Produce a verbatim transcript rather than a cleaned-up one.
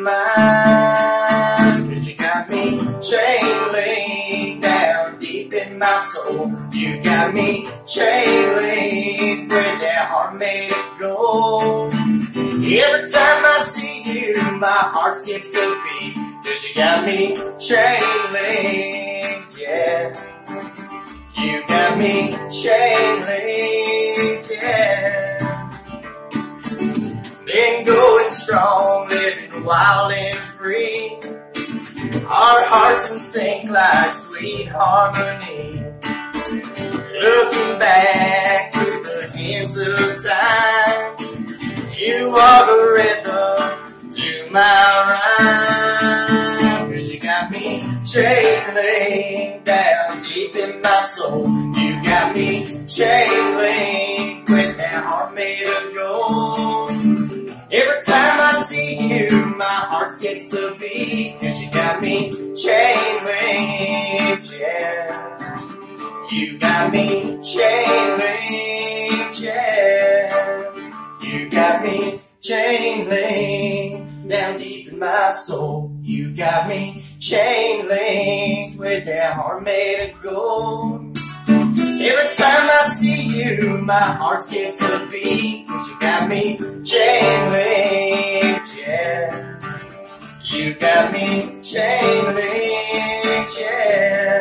mind. 'Cause you got me chain linked down deep in my soul. You got me chain linked with that heart made of gold. Every time I see you, my heart skips a beat. 'Cause you got me chain linked, yeah. You got me chain linked, yeah. Been going strong, living wild and free. Our hearts in sync like sweet harmony. Looking back through the hands of time, you are the rhythm to my rhyme. 'Cause you got me chain linked down deep in my soul. You got me chain linked with that heart made of gold. Every time I see you, my heart skips a beat. 'Cause you got me chain linked, yeah. You got me chain linked, yeah. You got me chain linked down deep in my soul. You got me chain linked with that heart made of gold. Every time I see you, my heart skips a beat. 'Cause you got me chain linked, yeah. You got me chain linked, yeah.